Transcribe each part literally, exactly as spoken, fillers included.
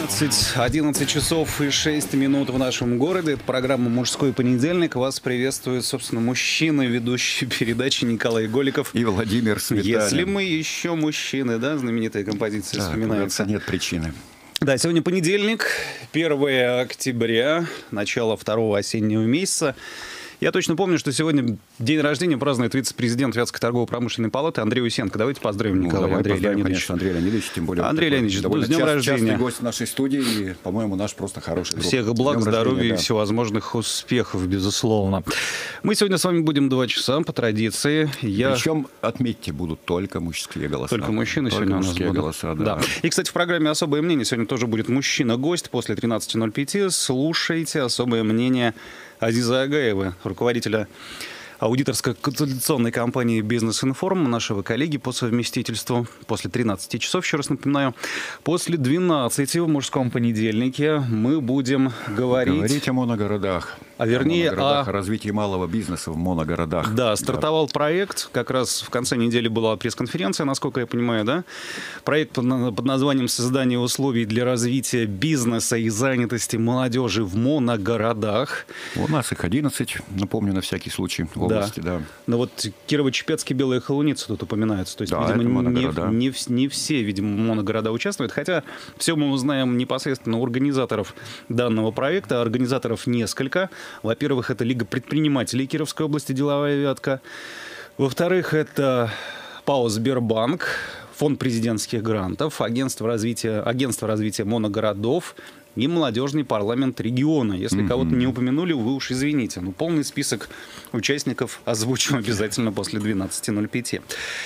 одиннадцать, одиннадцать часов и шесть минут в нашем городе. Это программа «Мужской понедельник». Вас приветствует, собственно, мужчина, ведущий передачи Николай Голиков. И Владимир Сметанин. Если мы еще мужчины, да, знаменитая композиция да, вспоминается. Нет причины. Да, сегодня понедельник, первое октября, начало второго осеннего месяца. Я точно помню, что сегодня день рождения празднует вице-президент Вятской торгово-промышленной палаты Андрей Усенко. Давайте поздравим Николая ну, Андрея поздравим, Леонидовича. Конечно, Андрей Леонидович, тем более Андрей Леонидович, довольно с днем част, рождения. частый гость нашей студии и, по-моему, наш просто хороший друг. Всех благ, здоровья рождения, и да. всевозможных успехов, безусловно. Мы сегодня с вами будем два часа по традиции. Я... Причем, отметьте, будут только мужские голоса. Только мужчины только сегодня у нас мужские будут. голоса, да. да. И, кстати, в программе «Особое мнение» сегодня тоже будет мужчина-гость после тринадцати ноль пять. Слушайте особое мнение Азизы Агаевой, руководителя аудиторской консультационной компании «Бизнес-информ», нашего коллеги по совместительству. После тринадцати часов, еще раз напоминаю, после двенадцати в «Мужском понедельнике» мы будем говорить... Говорить о моногородах. А вернее, о, моногородах, о... о развитии малого бизнеса в моногородах. Да, стартовал да. проект, как раз в конце недели была пресс-конференция, насколько я понимаю, да? Проект под, под названием «Создание условий для развития бизнеса и занятости молодежи в моногородах». У нас их одиннадцать, напомню, на всякий случай, в области, да. да. Но вот Кирово-Чепецк и Белая Холуница тут упоминаются. То есть, да, видимо, не, не, не все, видимо, моногорода участвуют. Хотя все мы узнаем непосредственно у организаторов данного проекта. Организаторов несколько. Во-первых, это Лига предпринимателей Кировской области «Деловая вятка». Во-вторых, это ПАО «Сбербанк», Фонд президентских грантов, Агентство развития, Агентство развития моногородов и Молодежный парламент региона. Если mm-hmm. кого-то не упомянули, вы уж извините. Но полный список участников озвучим обязательно после двенадцати ноль пять.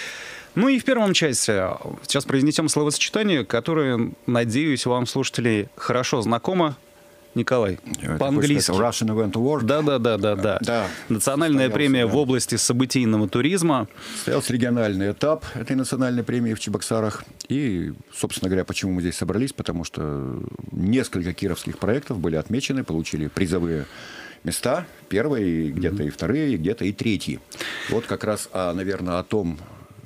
Ну и в первом части сейчас произнесем словосочетание, которое, надеюсь, вам, слушатели, хорошо знакомо. Николай, это по-английски. Russian Event Award. Да, да, да, да, да. да. Национальная Состоялся, премия да. в области событийного туризма. Состоялся региональный этап этой национальной премии в Чебоксарах. И, собственно говоря, почему мы здесь собрались? Потому что несколько кировских проектов были отмечены, получили призовые места. Первые, где-то mm-hmm. и вторые, где-то и третьи. Вот как раз, а, наверное, о том,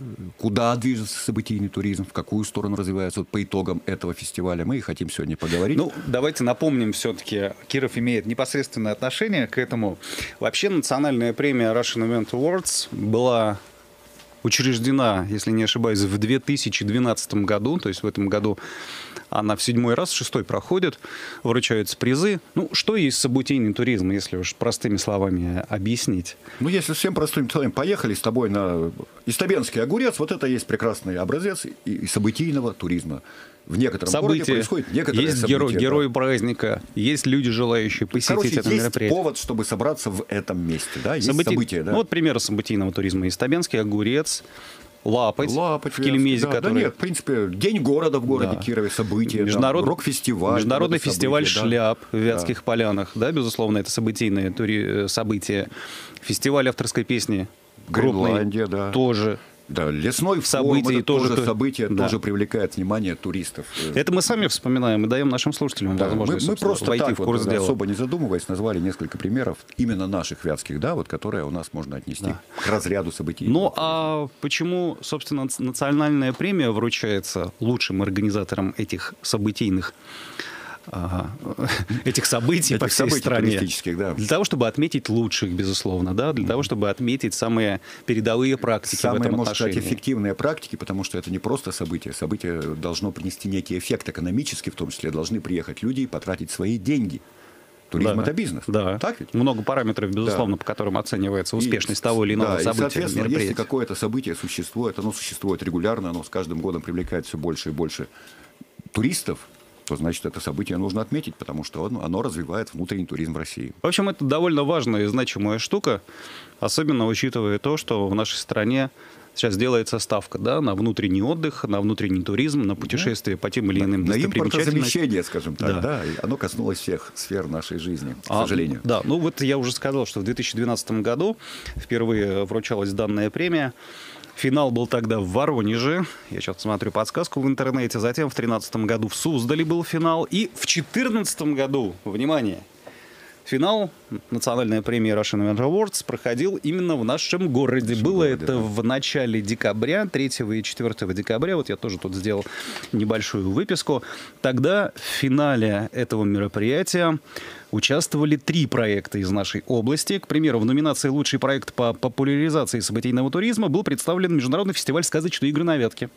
куда движется событийный туризм, в какую сторону развивается вот по итогам этого фестиваля, мы и хотим сегодня поговорить. Ну, давайте напомним все-таки, Киров имеет непосредственное отношение к этому. Вообще, национальная премия Russian Event Awards была учреждена, если не ошибаюсь, в две тысячи двенадцатом году, то есть в этом году она в седьмой раз, шестой проходит, вручаются призы. Ну, что есть событийный туризм, если уж простыми словами объяснить? Ну, если всем простым словами, поехали с тобой на Истабенский огурец, вот это есть прекрасный образец и, и событийного туризма. В некотором события. городе происходит некоторые есть события. Геро- герои да. праздника, есть люди, желающие посетить Короче, это есть мероприятие. повод, чтобы собраться в этом месте. Да? Есть Событий... события. Да? Ну, вот примеры событийного туризма. Истабенский огурец, Лапоть, Лапоть в Келемезе, да, который... да нет, в принципе, День города в городе да. Кирове, события, Международ... да, рок-фестиваль. Международный фестиваль события, шляп да. в Вятских да. Полянах, да, безусловно, это событийное тури... событие. Фестиваль авторской песни Гренландия, да. тоже. Да, лесной события форум, это тоже, тоже событие, да. тоже привлекает внимание туристов. Это мы сами вспоминаем и даем нашим слушателям да, возможность мы, мы просто войти так в курс вот, дела. особо не задумываясь, назвали несколько примеров именно наших вятских, да, вот, которые у нас можно отнести да. к разряду событий. Ну, а почему, собственно, национальная премия вручается лучшим организаторам этих событийных этих событий этих по всей событий стране. Да. Для того, чтобы отметить лучших, безусловно, да, для mm-hmm. того, чтобы отметить самые передовые практики самые, в этом можно отношении. Сказать, эффективные практики, потому что это не просто событие. Событие должно принести некий эффект экономический, в том числе должны приехать люди и потратить свои деньги. Туризм да, – это бизнес. Да. Так ведь? Много параметров, безусловно, да. по которым оценивается успешность и, того или иного да, события. И, соответственно, если какое-то событие существует, оно существует регулярно, оно с каждым годом привлекает все больше и больше туристов, то, значит, это событие нужно отметить, потому что оно, оно развивает внутренний туризм в России. В общем, это довольно важная и значимая штука, особенно учитывая то, что в нашей стране сейчас делается ставка, да, на внутренний отдых, на внутренний туризм, на путешествия да. по тем или иным на достопримечательностям. На импортозамещение, скажем так, да. да, и оно коснулось всех сфер нашей жизни, к а, сожалению. Да, ну вот я уже сказал, что в две тысячи двенадцатом году впервые вручалась данная премия. Финал был тогда в Воронеже. Я сейчас смотрю подсказку в интернете. Затем в две тысячи тринадцатом году в Суздале был финал. И в две тысячи четырнадцатом году, внимание, финал, национальная премия Russian Event Awards, проходил именно в нашем городе. В Было городе, это да. в начале декабря, третьего и четвёртого декабря. Вот я тоже тут сделал небольшую выписку. Тогда в финале этого мероприятия участвовали три проекта из нашей области. К примеру, в номинации «Лучший проект по популяризации событийного туризма» был представлен Международный фестиваль «Сказочные игры на вятке».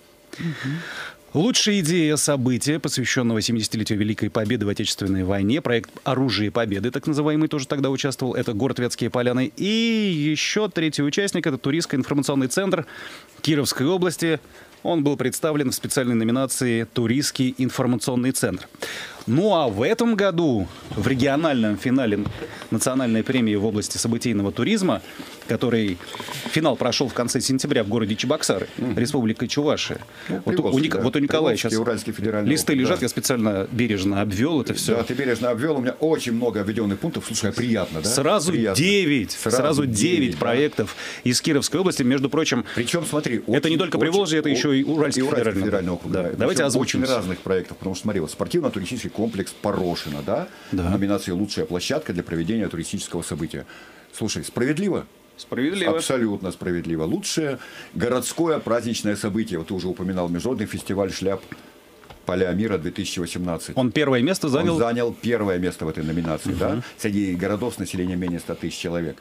Лучшая идея события, посвященного семидесятилетию Великой Победы в Отечественной войне. Проект «Оружие Победы», так называемый, тоже тогда участвовал. Это город Вятские Поляны. И еще третий участник — это туристско-информационный центр Кировской области. Он был представлен в специальной номинации «Туристский информационный центр». Ну а в этом году в региональном финале национальной премии в области событийного туризма, который финал прошел в конце сентября в городе Чебоксары, mm-hmm. Республика Чувашия. Ну, вот, у, Ник... да. вот у Николая сейчас Уральский федеральный листы округ, лежат, да. Я специально бережно обвел это все. Да, ты бережно обвел, у меня очень много обведенных пунктов. Слушай, а приятно, да? Сразу девять, сразу, сразу девять проектов да. из Кировской области, между прочим. Причем, смотри, это очень, не только очень, Приволжье, это еще и Уральский, и Уральский федеральный, федеральный округ. Да. Да. Давайте озвучим. Очень разных проектов, потому что, смотри, вот спортивно-туристический комплекс Порошино, да? Да. Номинация «Лучшая площадка для проведения туристического события». Слушай, справедливо? Справедливо. Абсолютно справедливо. Лучшее городское праздничное событие. Вот ты уже упоминал Международный фестиваль шляп «Поля мира» две тысячи восемнадцать. Он первое место занял? Он занял первое место в этой номинации, угу. да? Среди городов с населением менее ста тысяч человек.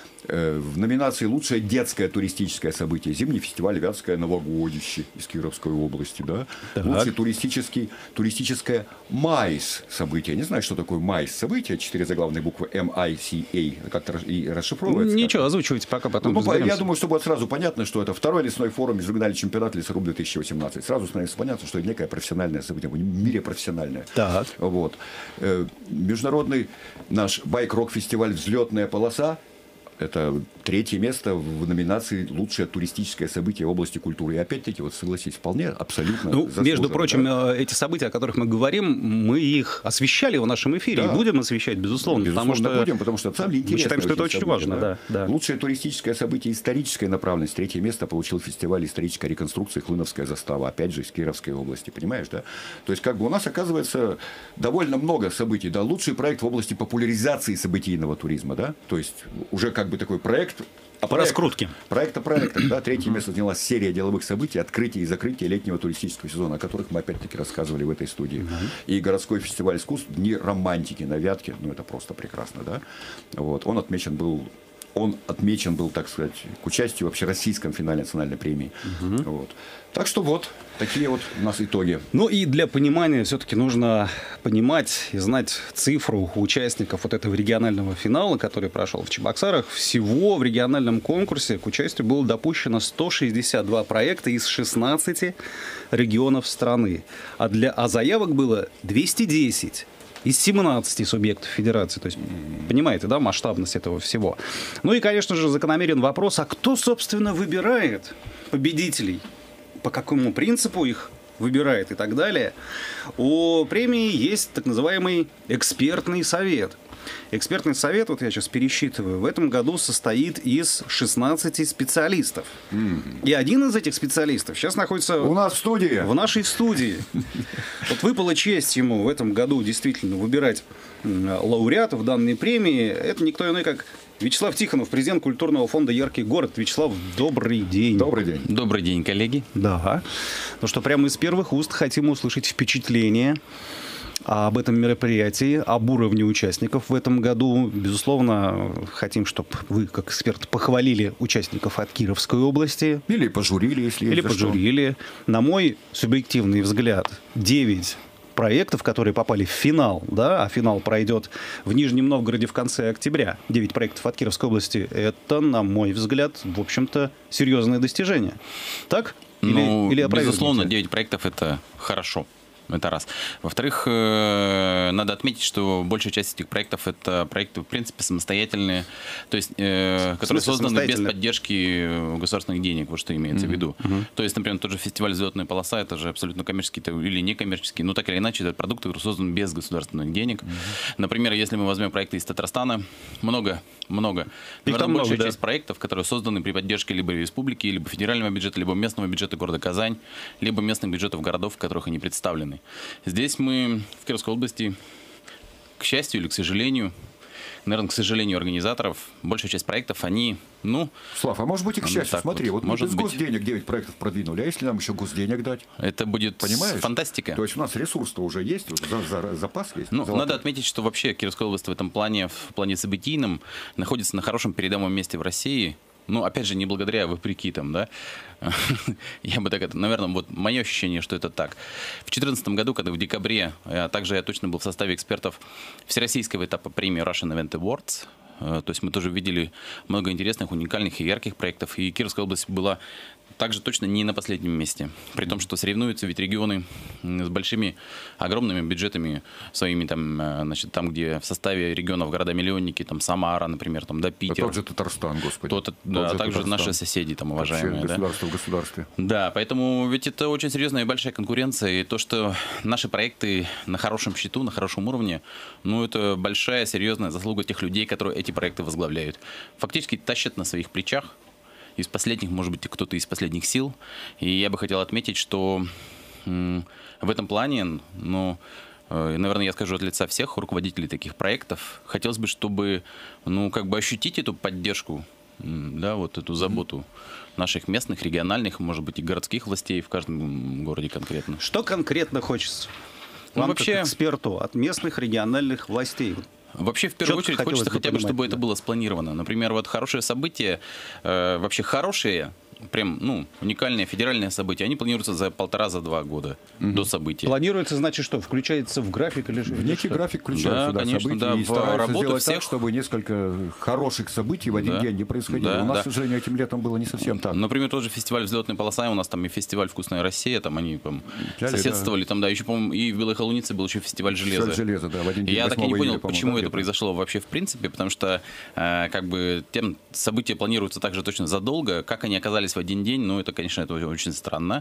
В номинации «Лучшее детское туристическое событие» зимний фестиваль «Вятское новогодище» из Кировской области. Да? Лучший туристический, туристическое МАИС событие. Не знаю, что такое МАИС событие. Четыре заглавные буквы эм ай си эй. Как-то и расшифровывается. Ничего, как-то. Озвучивайте пока, потом ну, я думаю, что будет сразу понятно, что это второй лесной форум межрегиональный чемпионат лесоруб две тысячи восемнадцать. Сразу становится понятно, что это некое профессиональное событие. В мире профессиональное. Так. Вот. Международный наш байк-рок-фестиваль «Взлетная полоса». Это третье место в номинации «Лучшее туристическое событие в области культуры». И опять-таки, вот согласись, вполне, абсолютно ну, заслуженно. Между прочим, да? эти события, о которых мы говорим, мы их освещали в нашем эфире. Да. И будем освещать, безусловно. Безусловно, потому что будем, потому что это мы считаем, что это очень событие, важно. Да? Да, да. Лучшее туристическое событие исторической направленности. Третье место получил фестиваль исторической реконструкции «Хлыновская застава». Опять же, из Кировской области. Понимаешь, да? То есть, как бы у нас, оказывается, довольно много событий. Да? Лучший проект в области популяризации событийного туризма. Да? То есть, уже как бы такой проект... А по раскрутке. Проект о проектах. Да, третье место заняла серия деловых событий, открытия и закрытия летнего туристического сезона, о которых мы опять-таки рассказывали в этой студии. Uh-huh. И городской фестиваль искусств «Дни романтики» на Вятке. Ну, это просто прекрасно, да? Вот. Он отмечен был... Он отмечен был, так сказать, к участию в общероссийском финале национальной премии. Uh-huh. Вот. Так что вот, такие вот у нас итоги. Ну и для понимания все-таки нужно понимать и знать цифру участников вот этого регионального финала, который прошел в Чебоксарах. Всего в региональном конкурсе к участию было допущено сто шестьдесят два проекта из шестнадцати регионов страны. А, для, а заявок было двести десять. Из семнадцати субъектов федерации. То есть, понимаете, да, масштабность этого всего. Ну и, конечно же, закономерен вопрос, а кто, собственно, выбирает победителей? По какому принципу их выбирает и так далее? У премии есть так называемый экспертный совет. Экспертный совет, вот я сейчас пересчитываю, в этом году состоит из шестнадцати специалистов. Mm-hmm. И один из этих специалистов сейчас находится у нас в студии. В нашей студии. Вот выпала честь ему в этом году действительно выбирать лауреатов данной премии. Это никто иной, как Вячеслав Тихонов, президент культурного фонда «Яркий город». Вячеслав, добрый день. Добрый день. Добрый день, коллеги. Да. Ну что, прямо из первых уст хотим услышать впечатление об этом мероприятии, об уровне участников в этом году. Безусловно, хотим, чтобы вы, как эксперт, похвалили участников от Кировской области. Или пожурили, если есть. Или пожурили. Что. На мой субъективный взгляд, девять проектов, которые попали в финал, да, а финал пройдет в Нижнем Новгороде в конце октября. девять проектов от Кировской области. Это, на мой взгляд, в общем-то, серьезное достижение. Так? Или, ну, или безусловно, девять проектов – это хорошо. Это раз. Во-вторых, надо отметить, что большая часть этих проектов — это проекты, в принципе, самостоятельные, то есть, э, которые созданы без поддержки государственных денег, вот что имеется mm-hmm. в виду. Mm-hmm. То есть, например, тот же фестиваль «Взлетная полоса» — это же абсолютно коммерческий или некоммерческий, но так или иначе, это продукт, который создан без государственных денег. Mm-hmm. Например, если мы возьмем проекты из Татарстана, много, много. Наверное, большая много, часть да. проектов, которые созданы при поддержке либо республики, либо федерального бюджета, либо местного бюджета города Казань, либо местных бюджетов городов, в которых они представлены. Здесь мы в Кировской области, к счастью или к сожалению, наверное, к сожалению, организаторов, большая часть проектов, они, ну... Слав, а может быть и к счастью, смотри, вот, вот мы без госденег девять проектов продвинули, а если нам еще госденег дать? Это будет Понимаешь? Фантастика. То есть у нас ресурс-то уже есть, за, за, запас есть. Ну, золотой. надо отметить, что вообще Кировская область в этом плане, в плане событийном, находится на хорошем передовом месте в России. Ну, опять же, не благодаря, а вопреки там, да. Я бы так это, наверное, вот мое ощущение, что это так. В две тысячи четырнадцатом году, когда в декабре, а также я точно был в составе экспертов всероссийского этапа премии Russian Event Awards, то есть мы тоже видели много интересных, уникальных и ярких проектов, и Кировская область была также точно не на последнем месте. При том, что соревнуются ведь регионы с большими, огромными бюджетами своими, там, значит, там, где в составе регионов города-миллионники, там, Самара, например, там, да, Питер. Да, тот же Татарстан, господи. Тот, тот да, а также Татарстан. Наши соседи, там, уважаемые. Вообще, государство да? в государстве. Да, поэтому ведь это очень серьезная и большая конкуренция. И то, что наши проекты на хорошем счету, на хорошем уровне, ну, это большая, серьезная заслуга тех людей, которые эти проекты возглавляют. Фактически тащат на своих плечах. Из последних, может быть, кто-то из последних сил. И я бы хотел отметить, что м, в этом плане, ну, э, наверное, я скажу от лица всех руководителей таких проектов, хотелось бы, чтобы, ну, как бы ощутить эту поддержку, м, да, вот эту заботу наших местных, региональных, может быть, и городских властей в каждом городе конкретно. Что конкретно хочется вам, ну, вообще, как эксперту, от местных, региональных властей? Вообще, в первую Четко очередь, хочется хотя бы, чтобы да. это было спланировано. Например, вот хорошие события, э, вообще хорошие, прям, ну, уникальные федеральные события, они планируются за полтора-за два года угу. до события. Планируется, значит, что? Включается в график или в некий что? график включается, да, да, конечно, события, да, и стараются работу сделать всех... так, чтобы несколько хороших событий в один да, день не происходило. да, у нас, да. к сожалению, этим летом было не совсем так. Например, тот же фестиваль «Взлетная полоса», у нас там и фестиваль «Вкусная Россия», там они там, Пляли, соседствовали, да. там, да, еще, по-моему, и в Белой Холунице был еще фестиваль «Железа». Фестиваль «Железа», да, в один день, я так и не понял, июля, почему да, это произошло вообще в принципе, потому что э, как бы тем события планируются также точно задолго, как они оказались в один день, ну, это, конечно, это очень странно.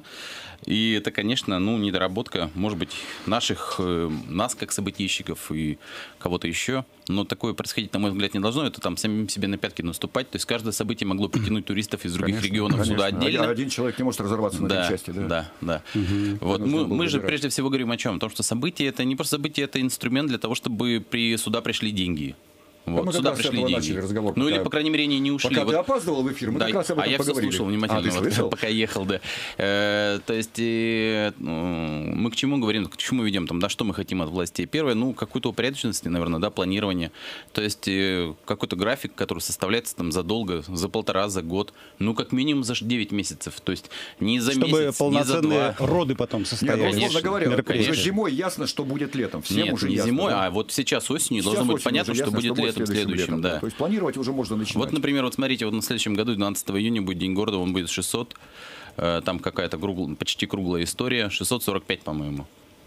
И это, конечно, ну, недоработка, может быть, наших, э, нас как событийщиков и кого-то еще. Но такое происходить, на мой взгляд, не должно. Это там самим себе на пятки наступать. То есть каждое событие могло притянуть туристов из других конечно, регионов конечно. сюда отдельно. Один человек не может разорваться на да, две части. Да, да. да. Угу. Вот мы, мы же прежде всего говорим о чем? О том, что событие — это не просто событие, это инструмент для того, чтобы при, сюда пришли деньги. Вот, мы сюда как раз пришли деньги. Начали разговор, ну пока... или, по крайней мере, они не ушли. Пока вот... ты опаздывал в эфир, мы да, как раз об этом а я поговорили. все слушал внимательно, а, ты вот, слышал? пока ехал, да. Э, то есть э, мы к чему говорим, к чему ведем, там, да, что мы хотим от властей? Первое, ну, какую-то упорядоченность, наверное, да, планирование. То есть э, какой-то график, который составляется там задолго, за полтора, за год, ну, как минимум за девять месяцев. То есть не за Чтобы месяц, не за два. роды потом состоялись. Нет, условно говоря, конечно. уже зимой ясно, что будет летом. Всем Нет, уже не ясно, зимой, да? а вот сейчас осенью Сейчас должно быть осенью понятно, ясно, что будет что летом следующим. летом, да. То есть планировать уже можно начинать. Вот, например, вот смотрите, вот на следующем году, двенадцатого июня, будет День города, он будет шестьсот, э, там какая-то кругл, почти круглая история, шестьсот сорок пять, по-моему.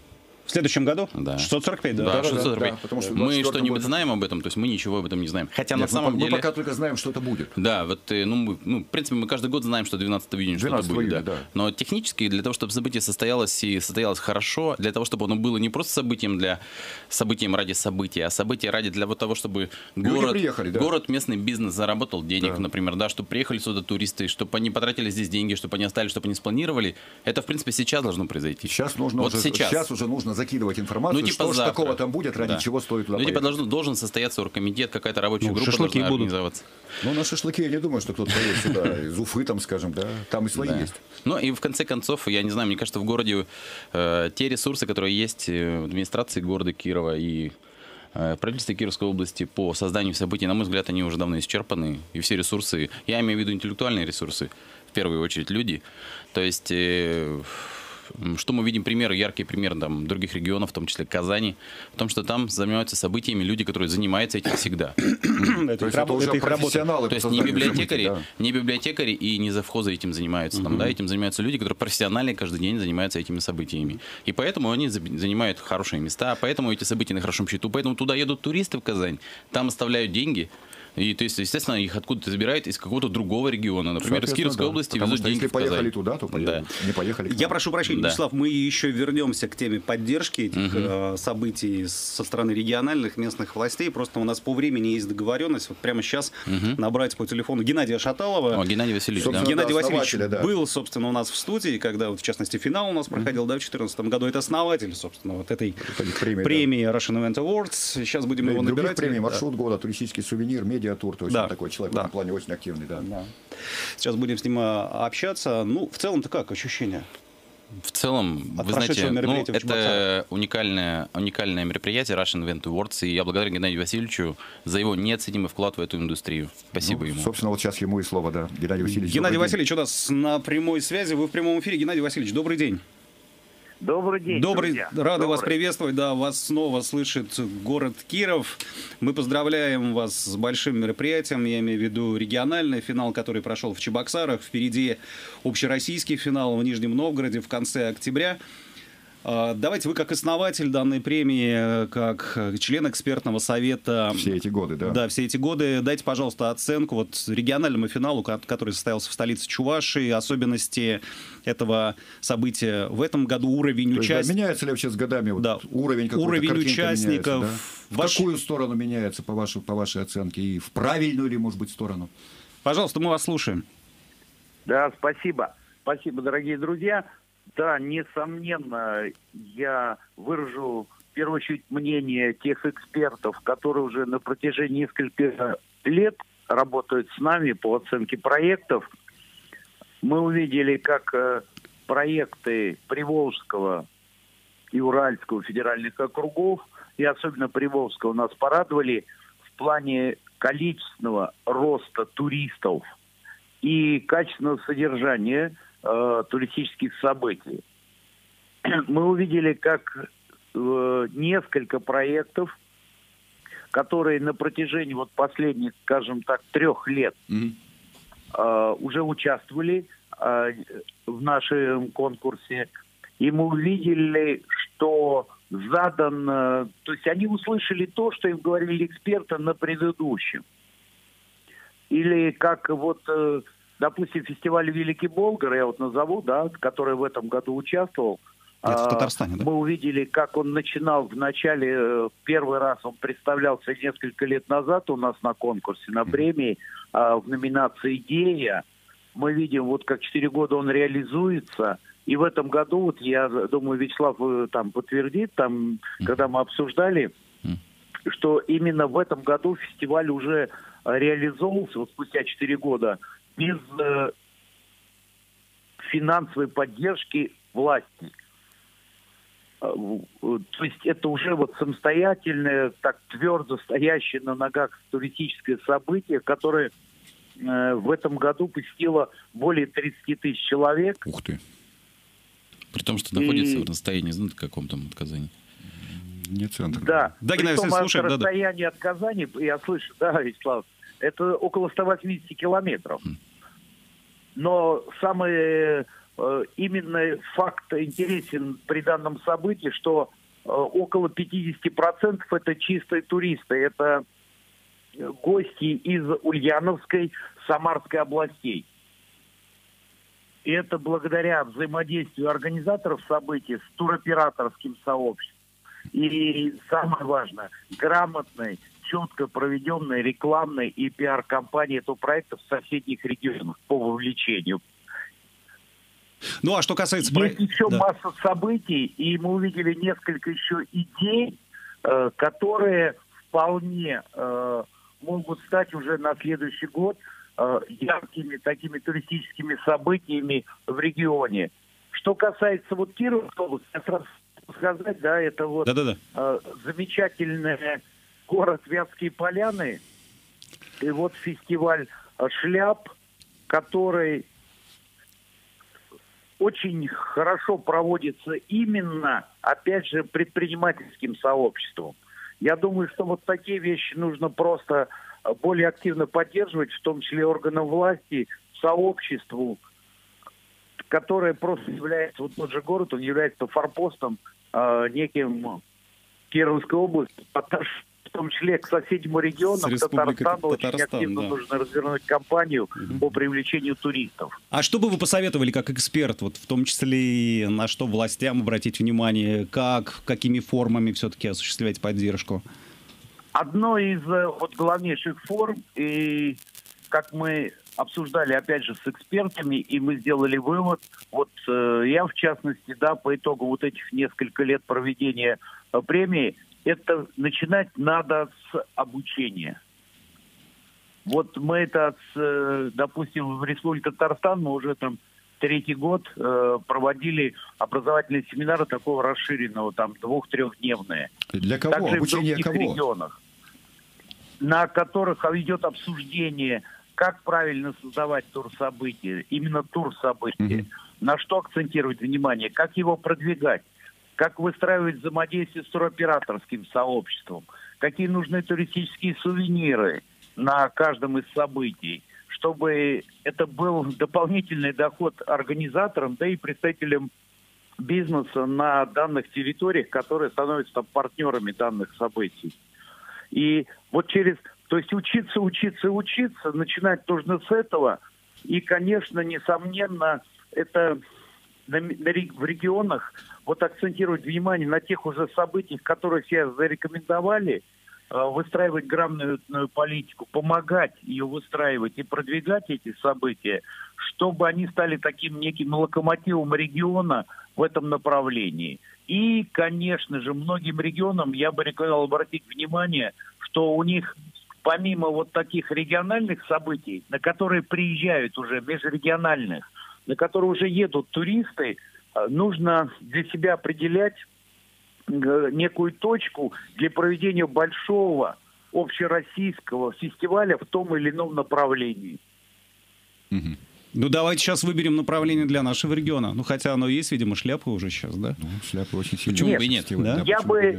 В следующем году? Да. шестьсот сорок пять, да? Да, да, шестьсот сорок пять. да, потому что мы что-нибудь год... знаем об этом, то есть мы ничего об этом не знаем. Хотя Нет, на самом мы, деле... Мы пока только знаем, что это будет. Да, вот, ну, мы, ну, в принципе, мы каждый год знаем, что двенадцатого июня что-то будет. июня, Да. да. Но технически, для того, чтобы событие состоялось и состоялось хорошо, для того, чтобы оно было не просто событием для событием ради события, а событие ради для вот того, чтобы город, приехали, да. город, местный бизнес заработал денег, Да. например, да, чтобы приехали сюда туристы, чтобы они потратили здесь деньги, чтобы они оставили, чтобы они спланировали. Это, в принципе, сейчас должно произойти. Сейчас нужно вот уже, сейчас. сейчас уже нужно закидывать информацию, Ну, типа что ж завтра. такого там будет, ради Да. чего стоит туда Ну, типа, поехать. должен, должен состояться оргкомитет, какая-то рабочая Ну, группа шашлыки должна будут. организоваться. Ну, на шашлыки я не думаю, что кто-то поедет сюда, из Уфы, там, скажем, да, там и свои Да. есть. Ну и в конце концов, я не знаю, мне кажется, в городе э, те ресурсы, которые есть э, в администрации города Кирова и э, в правительстве Кировской области по созданию событий, на мой взгляд, они уже давно исчерпаны. И все ресурсы, я имею в виду интеллектуальные ресурсы, в первую очередь люди. То есть... Э, что мы видим примеры, яркие примеры там, других регионов, в том числе Казани, в том, что там занимаются событиями люди, которые занимаются этим всегда. Это их работа, это их работа. профессионалы. То есть по не созданию библиотекари, событий, да. не библиотекари и не завхозы этим занимаются. Там, да, этим занимаются люди, которые профессионально каждый день занимаются этими событиями. И поэтому они занимают хорошие места, поэтому эти события на хорошем счету, поэтому туда едут туристы в Казань, там оставляют деньги. И, то есть, естественно, их откуда-то забирают из какого-то другого региона. Например, из Кировской да. области Потому везут что деньги если в Казань. поехали туда, то поехали. Да. Не поехали. Я прошу прощения, Да. Вячеслав, мы еще вернемся к теме поддержки этих Угу. э, событий со стороны региональных, местных властей. Просто у нас по времени есть договоренность. Вот прямо сейчас Угу. набрать по телефону Геннадия Шаталова. О, Геннадий Васильевич, да? Собственно, Геннадий да, Васильевич да. был, собственно, у нас в студии, когда, вот, в частности, финал у нас проходил, да, в две тысячи четырнадцатом году. Это основатель, собственно, вот этой премии, премии да. Russian Event Awards. Сейчас будем да, его других набирать. премий, Да. маршрут года, туристический сувенир, медиатур. То есть Да. он такой человек Да. в этом плане очень активный. Да. Да. Сейчас будем с ним а, общаться. Ну, в целом-то как ощущения? В целом, От вы знаете, ну, мероприятия в это уникальное, уникальное мероприятие Russian Event Awards, и я благодарен Геннадию Васильевичу за его неоценимый вклад в эту индустрию. Спасибо Ну, ему. Собственно, вот сейчас ему и слово, да. Геннадий Васильевич. Геннадий добрый день. Васильевич у нас на прямой связи. Вы в прямом эфире. Геннадий Васильевич, добрый день. Добрый день, Добрый, друзья. рады Добрый. вас приветствовать. Да, вас снова слышит город Киров. Мы поздравляем вас с большим мероприятием. Я имею в виду региональный финал, который прошел в Чебоксарах. Впереди общероссийский финал в Нижнем Новгороде в конце октября. Давайте вы, как основатель данной премии, как член экспертного совета... Все эти годы, да. Да, все эти годы. Дайте, пожалуйста, оценку вот региональному финалу, который состоялся в столице Чувашии, особенности этого события в этом году, уровень участников. Да, меняется ли вообще с годами вот да. уровень какой-то, уровень картинка участников? меняется, да? В Ваш... какую сторону меняется, по вашей, по вашей оценке? И в правильную ли, может быть, сторону? Пожалуйста, мы вас слушаем. Да, спасибо. Спасибо, дорогие друзья. Да, несомненно, я выражу в первую очередь мнение тех экспертов, которые уже на протяжении нескольких лет работают с нами по оценке проектов. Мы увидели, как э, проекты Приволжского и Уральского федеральных округов, и особенно Приволжского, нас порадовали в плане количественного роста туристов и качественного содержания э, туристических событий. Мы увидели, как э, несколько проектов, которые на протяжении вот последних, скажем так, трех лет Mm-hmm. э, уже участвовали э, в нашем конкурсе, и мы увидели, что задан, э, то есть они услышали то, что им говорили эксперты на предыдущем. Или как вот, э, допустим, фестиваль Великий Болгар, я вот назову, да, который в этом году участвовал. Это в Татарстане, да? Мы увидели, как он начинал в начале, э, первый раз он представлялся несколько лет назад у нас на конкурсе, на премии, э, в номинации «Идея». Мы видим, вот как четыре года он реализуется. И в этом году, вот я думаю, Вячеслав э, там подтвердит, там, когда мы обсуждали, что именно в этом году фестиваль уже реализовался, вот спустя четыре года, без э, финансовой поддержки власти. То есть это уже вот самостоятельное, так твердо стоящее на ногах туристическое событие, которое э, в этом году посетило более тридцати тысяч человек. Ух ты. При том, что находится И- в расстоянии, знаете, каком там от Казани. Не центр. Да. Да, Геннадий Притом Васильевич, слушаем, от да, да. расстояния от Казани, я слышу, да, Вячеслав, это около ста восьмидесяти километров. Но самый э, именно факт интересен при данном событии, что э, около пятьдесят процентов это чистые туристы, это гости из Ульяновской, Самарской областей. И это благодаря взаимодействию организаторов событий с туроператорским сообществом. И самое важное, грамотной, четко проведенной рекламной и пиар-компании этого проекта в соседних регионах по вовлечению. Ну, а что касается... про- Есть еще Да. масса событий, и мы увидели несколько еще идей, э, которые вполне э, могут стать уже на следующий год э, яркими такими туристическими событиями в регионе. Что касается вот Кировской области, я сразу хочу сказать, да, это вот Да-да-да. э, замечательный город Вятские Поляны, и вот фестиваль э, шляп, который очень хорошо проводится именно, опять же, предпринимательским сообществом. Я думаю, что вот такие вещи нужно просто более активно поддерживать, в том числе органам власти, сообществу, которое просто является, вот тот же город, он является форпостом э, неким Кировской области по отношению к том числе к соседнему региону, к Татарстану, очень активно да. нужно развернуть кампанию угу. по привлечению туристов. А что бы вы посоветовали как эксперт, вот в том числе и на что властям обратить внимание, как, какими формами все-таки осуществлять поддержку? Одно из вот, главнейших форм, и как мы обсуждали, опять же, с экспертами, и мы сделали вывод, вот э, я, в частности, да, по итогу вот этих нескольких лет проведения э, премии, это начинать надо с обучения. Вот мы это, с, допустим, в Республике Татарстан, мы уже там третий год э, проводили образовательные семинары такого расширенного, там, двух-трехдневные. Для кого? Также Обучение в других кого? регионах, на которых идет обсуждение, как правильно создавать турсобытия, именно турсобытия, mm-hmm. на что акцентировать внимание, как его продвигать, как выстраивать взаимодействие с туроператорским сообществом, какие нужны туристические сувениры на каждом из событий, чтобы это был дополнительный доход организаторам, да и представителям бизнеса на данных территориях, которые становятся там партнерами данных событий. И вот через, то есть учиться, учиться, учиться, начинать нужно с этого. И, конечно, несомненно, это на, на, в регионах вот акцентировать внимание на тех уже событиях, которые все зарекомендовали, выстраивать грамотную политику, помогать ее выстраивать и продвигать эти события, чтобы они стали таким неким локомотивом региона в этом направлении. И, конечно же, многим регионам я бы рекомендовал обратить внимание, что у них помимо вот таких региональных событий, на которые приезжают уже межрегиональных, на которые уже едут туристы, нужно для себя определять некую точку для проведения большого общероссийского фестиваля в том или ином направлении. Угу. Ну, давайте сейчас выберем направление для нашего региона. Ну, хотя оно есть, видимо, Шляпа уже сейчас, да? Ну, Шляпа очень сильно. Почему бы и нет? Да? Я бы...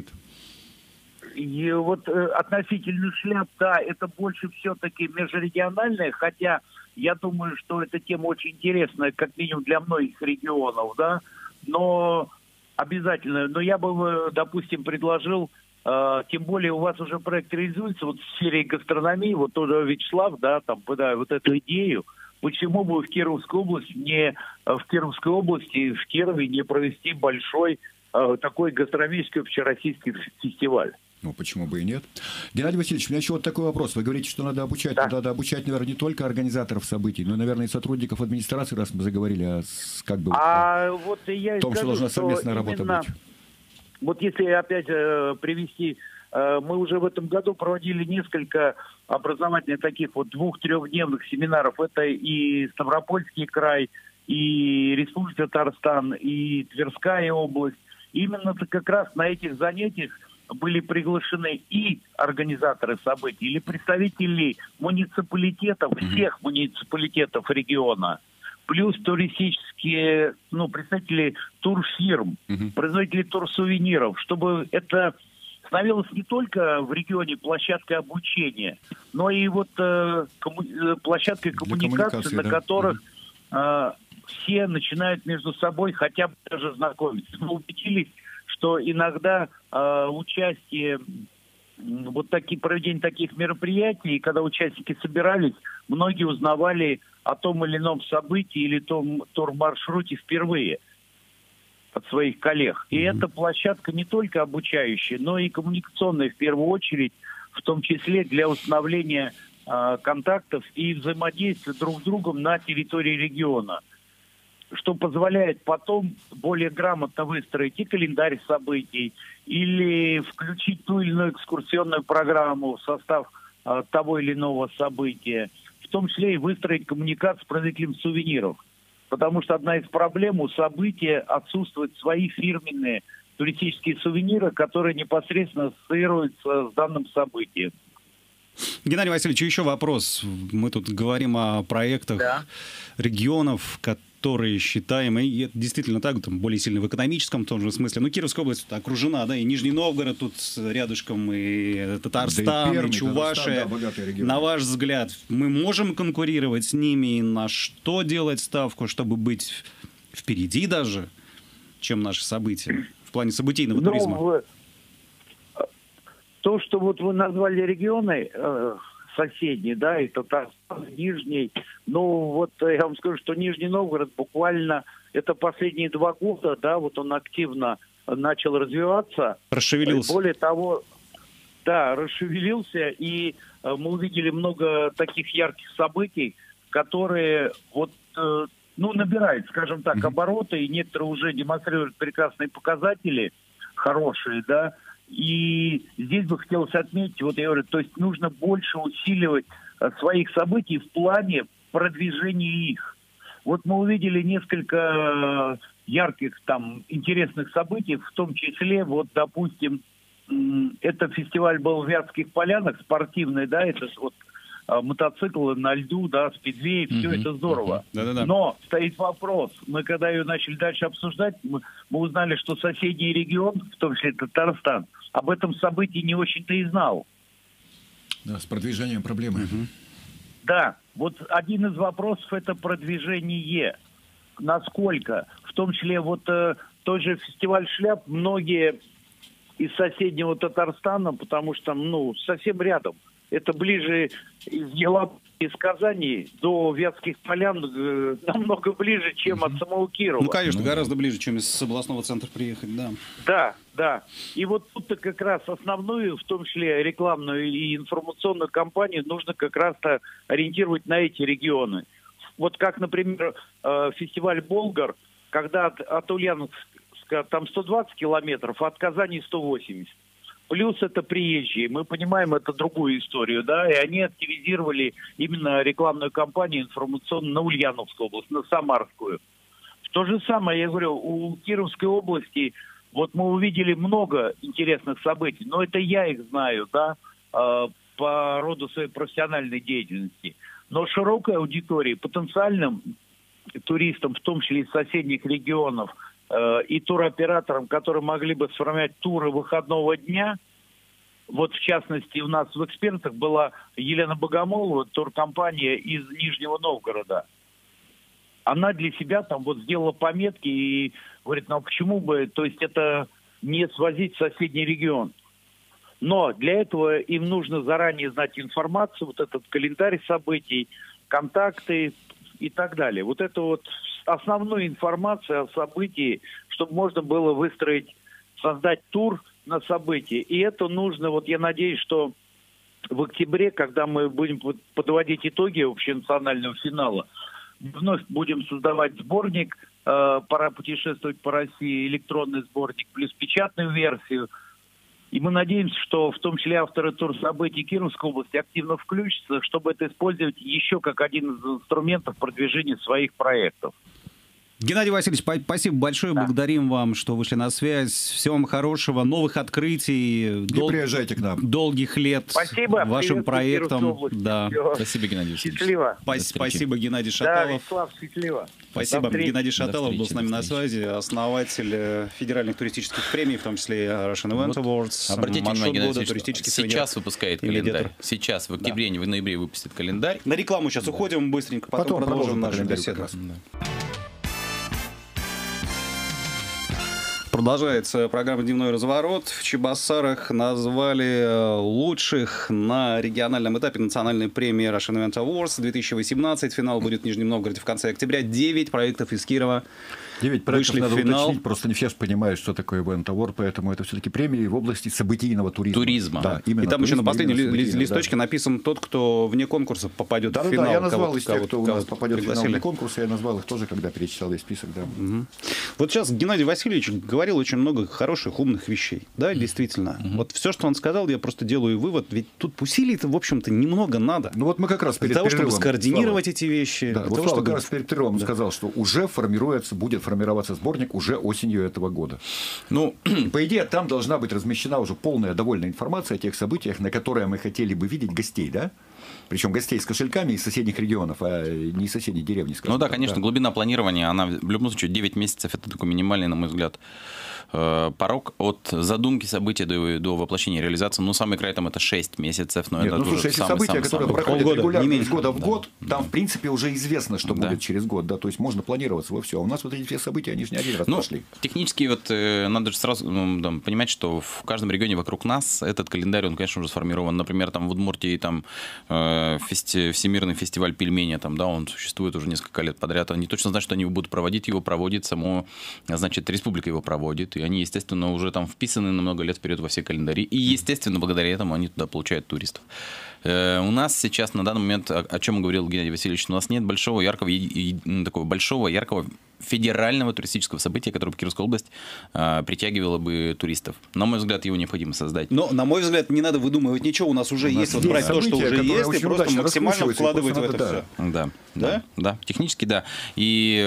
И вот э, относительно Шляп, да, это больше все-таки межрегиональное, хотя я думаю, что эта тема очень интересная, как минимум для многих регионов, да, но обязательно. Но я бы, допустим, предложил, э, тем более у вас уже проект реализуется вот в сфере гастрономии, вот тоже Вячеслав, да, там, да, вот эту идею, почему бы в Кировской области, не в Кировской области, в Кирове не провести большой э, такой гастрономический общероссийский фестиваль? Ну, почему бы и нет? Геннадий Васильевич, у меня еще вот такой вопрос. Вы говорите, что надо обучать. Да. Надо обучать, наверное, не только организаторов событий, но, наверное, и сотрудников администрации, раз мы заговорили о, как бы, а о вот я том, скажу, что должна совместная что работа именно, быть. Вот если опять э, привести, э, мы уже в этом году проводили несколько образовательных таких вот двух-трехдневных семинаров. Это и Ставропольский край, и Республика Татарстан, и Тверская область. Именно-то как раз на этих занятиях были приглашены и организаторы событий, или представители муниципалитетов, всех муниципалитетов региона, плюс туристические, ну, представители турфирм, uh-huh. производители турсувениров, чтобы это становилось не только в регионе площадкой обучения, но и вот э, комму- площадкой коммуникации, на да. которых uh-huh. э, все начинают между собой хотя бы даже знакомиться. Мы убедились, что иногда э, участие, вот такие, проведение таких мероприятий, когда участники собирались, многие узнавали о том или ином событии или том турмаршруте впервые от своих коллег. И mm-hmm. эта площадка не только обучающая, но и коммуникационная в первую очередь, в том числе для установления э, контактов и взаимодействия друг с другом на территории региона, что позволяет потом более грамотно выстроить и календарь событий, или включить ту или иную экскурсионную программу в состав а, того или иного события, в том числе и выстроить коммуникацию с производителем сувениров. Потому что одна из проблем у события отсутствуют свои фирменные туристические сувениры, которые непосредственно ассоциируются с данным событием. Геннадий Васильевич, еще вопрос. Мы тут говорим о проектах да. регионов, которые считаем, и это действительно так, там, более сильно в экономическом в том же смысле. Ну, Кировская область окружена, да, и Нижний Новгород тут рядышком, и Татарстан, да и, Пермь, и Чувашия. Татарстан, да, на ваш взгляд, мы можем конкурировать с ними, и на что делать ставку, чтобы быть впереди даже, чем наши события, в плане событийного ну, туризма? В... То, что вот вы назвали регионы э, соседние, да, это Татарстан, Нижний, ну вот я вам скажу, что Нижний Новгород буквально, это последние два года, да, вот он активно начал развиваться. Расшевелился. Более того, да, расшевелился, и э, мы увидели много таких ярких событий, которые вот, э, ну, набирают, скажем так, обороты, и некоторые уже демонстрируют прекрасные показатели, хорошие, да, и здесь бы хотелось отметить, вот я говорю, то есть нужно больше усиливать э, своих событий в плане продвижения их. Вот мы увидели несколько ярких, там, интересных событий, в том числе, вот, допустим, это фестиваль был в Вятских Полянах, спортивный, да, это вот мотоциклы на льду, да, спидвей, все mm-hmm. это здорово. Mm-hmm. Но стоит вопрос, мы когда ее начали дальше обсуждать, мы, мы узнали, что соседний регион, в том числе Татарстан, об этом событии не очень-то и знал. Да, с продвижением проблемы. Mm-hmm. Да, вот один из вопросов — это продвижение. Насколько? В том числе вот э, тот же фестиваль шляп, многие из соседнего Татарстана, потому что, ну, совсем рядом. Это ближе из Елабуги, из Казани до Вятских Полян, э, намного ближе, чем от самого Кирова. Ну, конечно, ну, гораздо ближе, чем из областного центра приехать, да. Да, да. И вот тут-то как раз основную, в том числе рекламную и информационную кампанию, нужно как раз-то ориентировать на эти регионы. Вот как, например, э, фестиваль «Болгар», когда от, от Ульяновска там сто двадцать километров, а от Казани сто восемьдесят. Плюс это приезжие. Мы понимаем, это другую историю, да, и они активизировали именно рекламную кампанию информационную на Ульяновскую область, на Самарскую. То же самое, я говорю, у Кировской области, вот мы увидели много интересных событий, но это я их знаю, да, по роду своей профессиональной деятельности. Но широкой аудитории, потенциальным туристам, в том числе из соседних регионов, и туроператорам, которые могли бы сформировать туры выходного дня. Вот, в частности, у нас в экспертах была Елена Богомолова, туркомпания из Нижнего Новгорода. Она для себя там вот сделала пометки и говорит, ну а почему бы, то есть это не свозить в соседний регион. Но для этого им нужно заранее знать информацию, вот этот календарь событий, контакты и так далее. Вот это вот основную информацию о событии, чтобы можно было выстроить, создать тур на событие. И это нужно, вот я надеюсь, что в октябре, когда мы будем подводить итоги общенационального финала, вновь будем создавать сборник э, «Пора путешествовать по России», электронный сборник, плюс печатную версию. И мы надеемся, что в том числе авторы турсобытий Кировской области активно включатся, чтобы это использовать еще как один из инструментов продвижения своих проектов. Геннадий Васильевич, спасибо большое. Да. Благодарим вам, что вышли на связь. Всего вам хорошего, новых открытий. Дол... приезжайте к нам. Долгих лет спасибо. Вашим проектам. Да. Спасибо, Геннадий Васильевич. Счастливо. Спасибо, Геннадий Шаталов. Да, Вячеслав, счастливо. Спасибо. Геннадий Шаталов был с нами на связи, основатель федеральных туристических премий, в том числе Russian Event Awards. Обратите внимание, года, туристический сейчас выпускает календарь. Сейчас, в октябре, да. в ноябре выпустит календарь. На рекламу сейчас да. уходим быстренько, потом, потом продолжим нашу беседу. Продолжается программа «Дневной разворот». В Чебоксарах назвали лучших на региональном этапе национальной премии Russian Event Awards две тысячи восемнадцать. Финал будет в Нижнем Новгороде в конце октября. Девять проектов из Кирова Девять проектов вышли надо в финал. Уточнить. Просто не все понимают, что такое Event Award, поэтому это все-таки премии в области событийного туризма. Туризма. Да, именно и там туризма, еще на последней ли, листочке да. написан тот, кто вне конкурса попадет да, в финал. Да, я назвал из тех, кто у нас попадет пригласили. в финал вне конкурса, я назвал их тоже, когда перечислял весь список. Да. Угу. Вот сейчас Геннадий Васильевич говорил очень много хороших, умных вещей. Да, действительно. Угу. Вот все, что он сказал, я просто делаю вывод, ведь тут усилий-то, в общем-то, немного надо. Ну вот мы как раз перед для того, перерывом, чтобы скоординировать Слава, эти вещи. Да, для вот того, Слава чтобы... как раз перед перерывом да. сказал, что уже формируется, будет формироваться сборник уже осенью этого года. Ну, по идее, там должна быть размещена уже полная довольная информация о тех событиях, на которые мы хотели бы видеть гостей, да? Причем гостей с кошельками из соседних регионов, а не из соседней деревни. Ну да, так, конечно, да. глубина планирования, она в любом случае девять месяцев, это такой минимальный, на мой взгляд, порог от задумки события до, до воплощения реализации. Ну, самый край там это шесть месяцев. Но Нет, это ну, слушай, эти события, самый, которые самый... проходят полгода, регулярно из года в год, да. там, в принципе, уже известно, что да. будет через год. Да, то есть можно планироваться во все. А у нас вот эти все события, они же не один раз ну, пошли. Технически вот э, надо же сразу ну, там, понимать, что в каждом регионе вокруг нас этот календарь, он, конечно, уже сформирован. Например, там в Удмуртии там, э, фести... Всемирный фестиваль пельмени, там, да, он существует уже несколько лет подряд. Они точно знают, что они будут проводить его, проводит само, значит, республика его проводит. И они, естественно, уже там вписаны на много лет вперед во все календари. И, естественно, благодаря этому они туда получают туристов. Э, у нас сейчас на данный момент, о, о чем говорил Геннадий Васильевич, у нас нет большого, яркого, и, и, такого большого, яркого федерального туристического события, которое бы Кировская область э, притягивала бы туристов. На мой взгляд, его необходимо создать. Но, на мой взгляд, не надо выдумывать ничего. У нас уже у нас есть, вот брать то, что уже есть, и просто максимально вкладывать в это да. все. Да. Да? Да, да, технически да. И,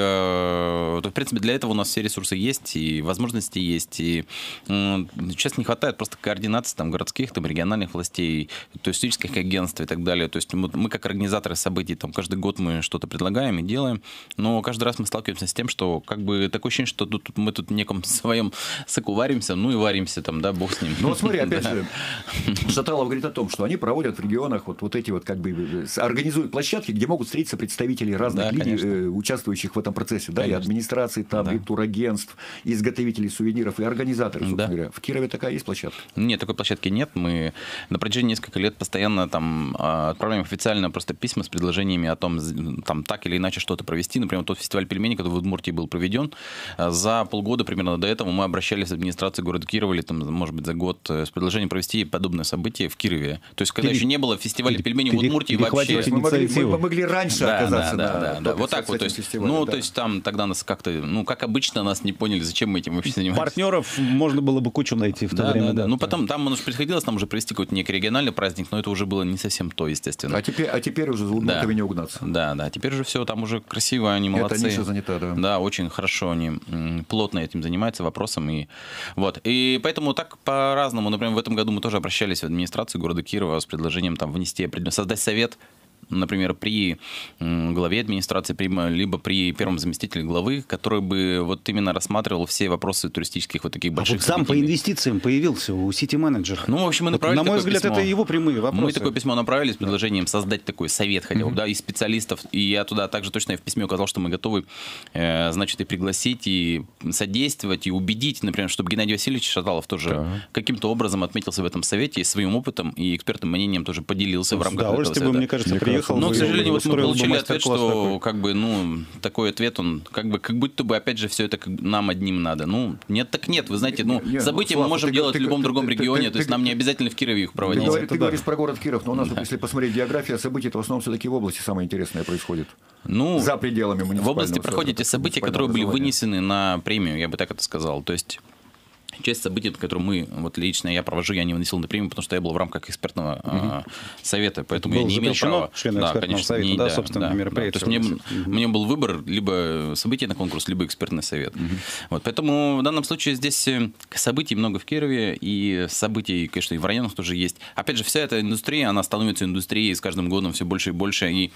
э, в принципе, для этого у нас все ресурсы есть, и возможности есть. И э, сейчас не хватает просто координации там, городских, там, региональных властей, туристических агентств и так далее. То есть мы, мы как организаторы событий, там, каждый год мы что-то предлагаем и делаем, но каждый раз мы сталкиваемся с тем, что как бы такое ощущение, что тут, мы тут в неком своем соку варимся, ну и варимся там, да, бог с ним. Ну вот смотри, опять же, Шаталов говорит о том, что они проводят в регионах вот, вот эти вот как бы организуют площадки, где могут встретиться представители представителей разных да, линий, э, участвующих в этом процессе, да, и администрации, там, да. и турагентств, и изготовителей сувениров, и организаторов, собственно да. говоря. В Кирове такая есть площадка? Нет, такой площадки нет. Мы на протяжении нескольких лет постоянно там отправляем официально просто письма с предложениями о том, там, так или иначе что-то провести. Например, тот фестиваль пельменей, который в Удмуртии был проведен, за полгода примерно до этого мы обращались в администрацию города Кирова, или, там, может быть, за год, с предложением провести подобное событие в Кирове. То есть, когда Пере... еще не было фестиваля пельменей в Удмуртии вообще... Мы могли, мы могли раньше да, оказаться да, на... да, да, да. Вот так вот. То есть, ну, да. то есть там тогда нас как-то, ну, как обычно, нас не поняли, зачем мы этим вообще занимаемся. Партнеров можно было бы кучу найти в то да, время. Да, да. Да. Ну, потом там у нас приходилось там уже провести какой-то некий региональный праздник, но это уже было не совсем то, естественно. А теперь, а теперь уже за удмуртами да. не угнаться. Да, да. Теперь уже все, там уже красиво, они молодцы. Эта ниша занята, да. Да, очень хорошо они плотно этим занимаются, вопросом. И, вот. И поэтому так по-разному. Например, в этом году мы тоже обращались в администрацию города Кирова с предложением там внести, создать совет, например, при главе администрации, либо при первом заместителе главы, который бы вот именно рассматривал все вопросы туристических вот таких больших а вот сам по инвестициям появился у сити-менеджера. Ну, в общем, мы направили вот, на мой взгляд, письмо. это его прямые вопросы. Мы такое письмо направили с предложением создать такой совет хотя бы, mm-hmm. да, из специалистов. И я туда также точно в письме указал, что мы готовы, э, значит, и пригласить, и содействовать, и убедить, например, чтобы Геннадий Васильевич Шаталов тоже mm-hmm. каким-то образом отметился в этом совете, и своим опытом и экспертным мнением тоже поделился ну, в рамках этого совета. Бы, мне кажется, приехал. Но, к сожалению, вот мы получили ответ, что как бы, ну, такой ответ, он как бы, как будто бы, опять же, все это как, нам одним надо. Ну, нет, так нет, вы знаете, ну, нет, события ну, Слава, мы можем ты, делать ты, в любом ты, другом ты, регионе, ты, то есть ты, нам не обязательно в Кирове их проводить. Ты, ты говоришь про город Киров, но у нас, да. вот, если посмотреть география событий, то в основном все-таки в области самое интересное происходит. Ну, за пределами муниципального. В области проходят те события, которые были вынесены на премию, я бы так это сказал. То есть часть событий, которые мы, вот лично я провожу, я не выносил на премию, потому что я был в рамках экспертного угу. а, совета, поэтому был я не имел права. Да, конечно, совета, не, да, да, собственно, да, мероприятие. Да. То есть мне, угу. мне был выбор либо событие на конкурс, либо экспертный совет. Угу. Вот, поэтому в данном случае здесь событий много в Кирове, и событий, конечно, и в районах тоже есть. Опять же, вся эта индустрия, она становится индустрией с каждым годом все больше и больше, и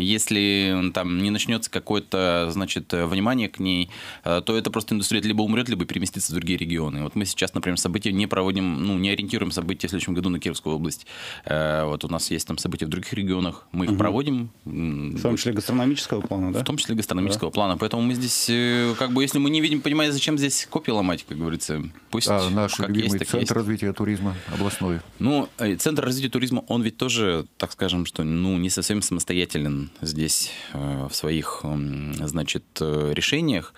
если там не начнется какое-то, значит, внимание к ней, то это просто индустрия либо умрет, либо переместится в другие регионы. Вот мы сейчас, например, события не проводим, ну, не ориентируем события в следующем году на Кировскую область. Вот у нас есть там события в других регионах, мы их угу. проводим. В том числе гастрономического плана, да? В том числе гастрономического да. плана. Поэтому мы здесь, как бы, если мы не видим, понимаете, зачем здесь копья ломать, как говорится, пусть а наш как любимый есть, центр есть. развития туризма областной. Ну, центр развития туризма, он ведь тоже, так скажем, что, ну, не совсем самостоятелен здесь в своих, значит, решениях.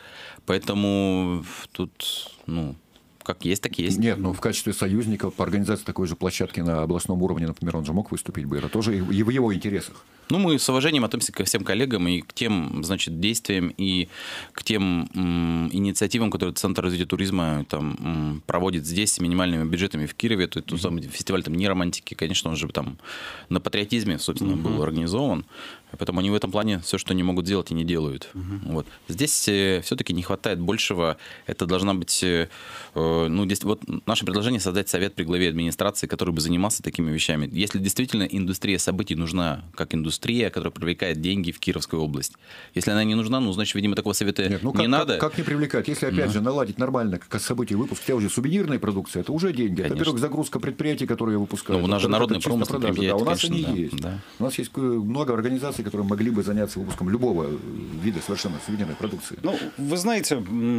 Поэтому тут, ну, как есть, так есть. Нет, ну в качестве союзника по организации такой же площадки на областном уровне, например, он же мог выступить бы. Это тоже и в его интересах. Ну, мы с уважением относимся ко всем коллегам и к тем, значит, действиям и к тем м, инициативам, которые Центр развития туризма там, м, проводит здесь с минимальными бюджетами в Кирове. То есть mm-hmm. фестиваль там не романтики, конечно, он же там на патриотизме, собственно, mm-hmm. был организован. Поэтому они в этом плане все, что они могут делать, и не делают. Угу. Вот. Здесь э, все-таки не хватает большего. Это должна быть... Э, ну, здесь, вот наше предложение — создать совет при главе администрации, который бы занимался такими вещами. Если действительно индустрия событий нужна, как индустрия, которая привлекает деньги в Кировскую область. Если она не нужна, ну, значит, видимо, такого совета Нет, ну, не как, надо. Как, как не привлекать? Если, опять да. же, наладить нормально как событие выпуск, те уже сувенирной продукции, это уже деньги. Конечно. Это, во-первых, загрузка предприятий, которые выпускают. Ну, у нас же народный промысел. Да, у нас конечно, они да, есть. Да. У нас есть много организаций, которые могли бы заняться выпуском любого вида совершенно сувенирной продукции. Ну, вы знаете,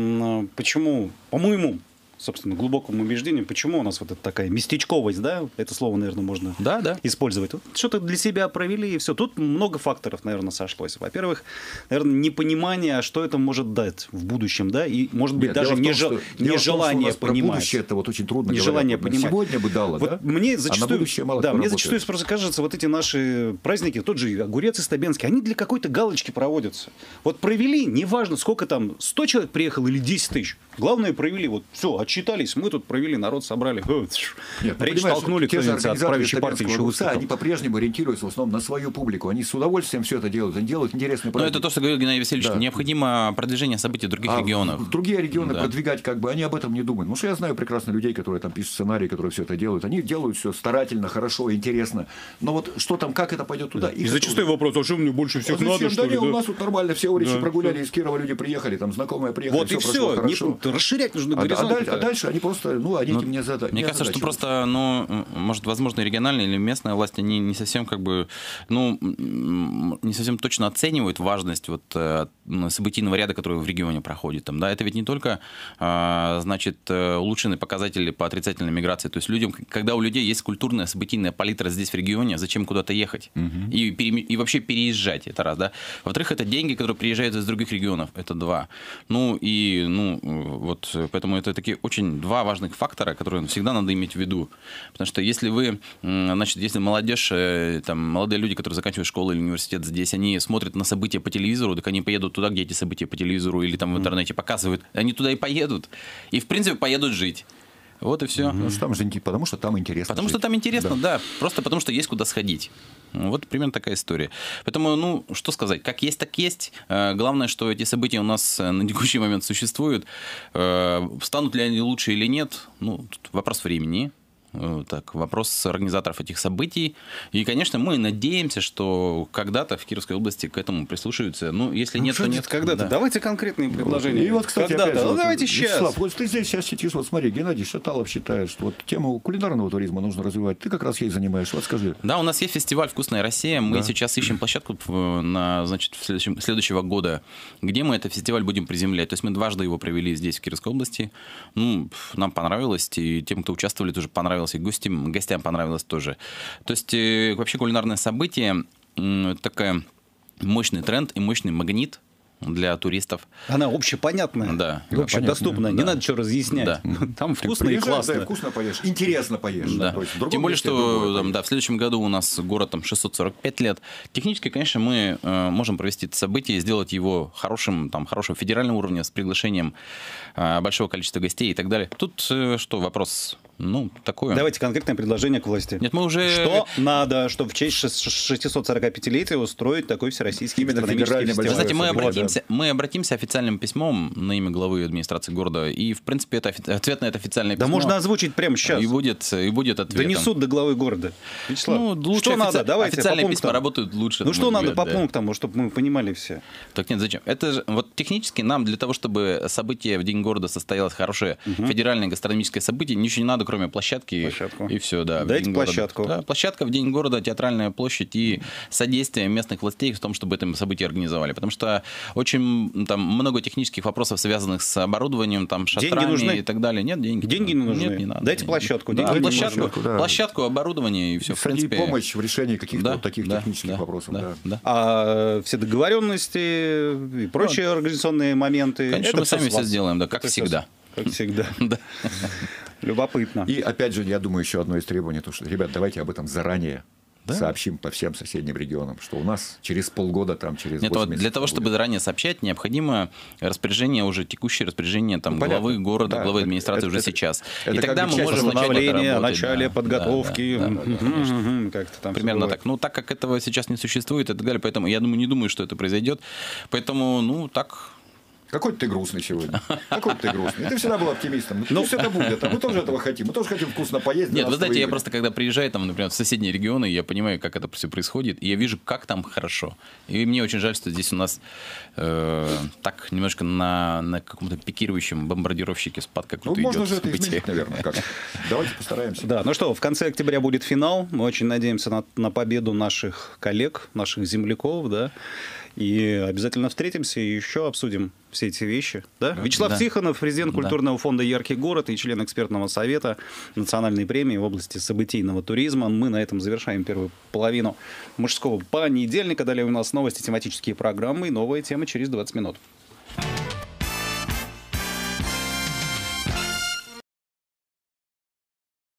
почему, по-моему, собственно, глубокому убеждению, почему у нас вот эта такая местечковость, да, это слово, наверное, можно да, да. использовать. Вот что-то для себя провели, и все. Тут много факторов, наверное, сошлось. Во-первых, наверное, непонимание, что это может дать в будущем, да, и, может быть, Нет, даже нежелание понимать. Про будущее это вот очень трудно нежелание говорить. понимать. Сегодня бы дало, вот да? Мне зачастую, а на будущее мало да, кто мне работает. зачастую просто кажется, вот эти наши праздники, тот же Огурец и Стабенский, они для какой-то галочки проводятся. Вот провели, неважно, сколько там, сто человек приехало или десять тысяч. Главное, провели, вот все, отчитались, мы тут провели, народ собрали. Нет, речь толкнули, кто-нибудь от правящей партии еще выступил. Они по-прежнему ориентируются в основном на свою публику. Они с удовольствием все это делают. Они делают интересные проекты. Но это то, что говорил Геннадий Васильевич. Да. Необходимо продвижение событий в других а регионах. В другие регионы да. продвигать, как бы, они об этом не думают. Потому что я знаю прекрасно людей, которые там пишут сценарии, которые все это делают. Они делают все старательно, хорошо, интересно. Но вот что там, как это пойдет туда? Да. И зачастую вопрос, а что мне больше всех а надо, зачем? что да ли? Нет, Да? у нас тут нормально, все улицы да. прогуляли, из Кирова люди приехали, там знакомые приехали, вот все и прошло все. хорошо. Не, расширять нужно а, горизонт. А, дальше, а дальше они просто, ну, они ну, этим не задают. Мне кажется, что просто, ну, может, возможно, региональная или местная власть, они не совсем, как бы, ну, не совсем точно оценивают важность вот событийного ряда, который в регионе проходит. Там, да, это ведь не только, значит, улучшенные показатели по отрицательной миграции. То есть людям, когда у людей есть культурная событийная палитра здесь в регионе, зачем куда-то ехать? Угу. И, пере, и вообще переезжать, это раз, да. Во-вторых, это деньги, которые приезжают из других регионов, это два. Ну, и, ну, вот, поэтому это такие очень два важных фактора, которые всегда надо иметь в виду. Потому что если вы, значит, если молодежь, там, молодые люди, которые заканчивают школу или университет здесь, они смотрят на события по телевизору, так они поедут туда, где эти события по телевизору или там в интернете показывают, они туда и поедут. И, в принципе, поедут жить. Вот и все. Потому что там, же, потому что там интересно. Потому жить. что там интересно, да. да. Просто потому что есть куда сходить. Вот примерно такая история. Поэтому, ну, что сказать, как есть, так есть. Главное, что эти события у нас на текущий момент существуют. Станут ли они лучше или нет, ну, тут вопрос времени. Так, вопрос организаторов этих событий. И, конечно, мы надеемся, что когда-то в Кировской области к этому прислушаются. Ну, если ну, нет, то нет. Когда-то. Да. Давайте конкретные предложения. И вот, кстати, когда-то. опять же, ну, вот, давайте Вячеслав, сейчас. вот ты здесь сейчас сидишь, вот смотри, Геннадий Шаталов считает, что вот тему кулинарного туризма нужно развивать. Ты как раз ей занимаешь. Вот скажи. Да, у нас есть фестиваль «Вкусная Россия». Мы да. сейчас ищем площадку на, значит, в следующем, следующего года, где мы этот фестиваль будем приземлять. То есть мы дважды его провели здесь, в Кировской области. Ну, нам понравилось, и тем, кто участвовали, тоже понравилось, и гостям, гостям понравилось тоже. То есть вообще кулинарное событие такой мощный тренд и мощный магнит для туристов. Она общепонятная, да, общедоступная, да. не надо что разъяснять. Да. Там вкусно и классно. Да, вкусно поешь, интересно поешь. Да. То есть, тем более, что там, да, в следующем году у нас город там, шестьсот сорок пять лет. Технически, конечно, мы э, можем провести это событие, сделать его хорошим, там, хорошего федерального уровня с приглашением э, большого количества гостей и так далее. Тут э, что, вопрос... Ну, такое. Давайте конкретное предложение к власти. Нет, мы уже... Что надо, чтобы в честь шестисот сорока пятилетия устроить такой всероссийский гастрономический фестиваль? Вы знаете, мы обратимся, мы обратимся официальным письмом на имя главы администрации города, и, в принципе, это ответ на это официальное письмо. Да можно озвучить прямо сейчас. И будет, и будет ответ. Донесут до главы города. Вячеслав, ну, лучше что офици... надо? Давайте официальные письма работают лучше. Ну, что надо говорят, по да. пунктам, чтобы мы понимали все? Так нет, зачем? Это же, вот технически нам для того, чтобы событие в День города состоялось хорошее, угу. федеральное гастрономическое событие, ничего не надо, кроме площадки. Площадку. И все, да. Дайте площадку. Да, площадка в День города, театральная площадь и содействие местных властей в том, чтобы это событие организовали. Потому что очень там много технических вопросов, связанных с оборудованием, там, шатрами и так далее. Нет, деньги. Деньги не нужны. Нет, не надо. Дайте площадку. Да, деньги площадку, площадку, да. площадку, оборудование и все. В принципе. помощь в решении каких-то да, вот таких да, технических да, вопросов. Да, да. Да. А все договоренности и прочие ну, организационные моменты. Конечно, это мы сами все сделаем, да, как это всегда. Как всегда. Любопытно. И опять же, я думаю, еще одно из требований, то, что, ребят, давайте об этом заранее да. сообщим по всем соседним регионам, что у нас через полгода, там, через Нет, вот для того, будет. чтобы заранее сообщать, необходимо распоряжение, уже текущее распоряжение там, ну, главы города, да, главы администрации это, уже это, сейчас. Это и тогда мы можем начать о начале да, подготовки. Да, да, да, да, как-то там примерно так. Ну, так как этого сейчас не существует и так далее, поэтому я думаю, не думаю, что это произойдет. Поэтому, ну, так... Какой ты грустный сегодня. Какой ты грустный. Ты всегда был оптимистом. Ну, пусть это будет. А мы тоже этого хотим. Мы тоже хотим вкусно поесть. Нет, вы знаете, я просто, когда приезжаю, там, например, в соседние регионы, я понимаю, как это все происходит, и я вижу, как там хорошо. И мне очень жаль, что здесь у нас э, так немножко на, на каком-то пикирующем бомбардировщике спад какой-то ну, идет. Можно же это изменить, наверное. Как? Давайте постараемся. Да, ну что, в конце октября будет финал. Мы очень надеемся на, на победу наших коллег, наших земляков, да. И обязательно встретимся и еще обсудим все эти вещи. Да? Да. Вячеслав да. Тихонов, президент культурного да. фонда «Яркий город» и член экспертного совета национальной премии в области событийного туризма. Мы на этом завершаем первую половину мужского понедельника. Далее у нас новости, тематические программы и новая тема через двадцать минут.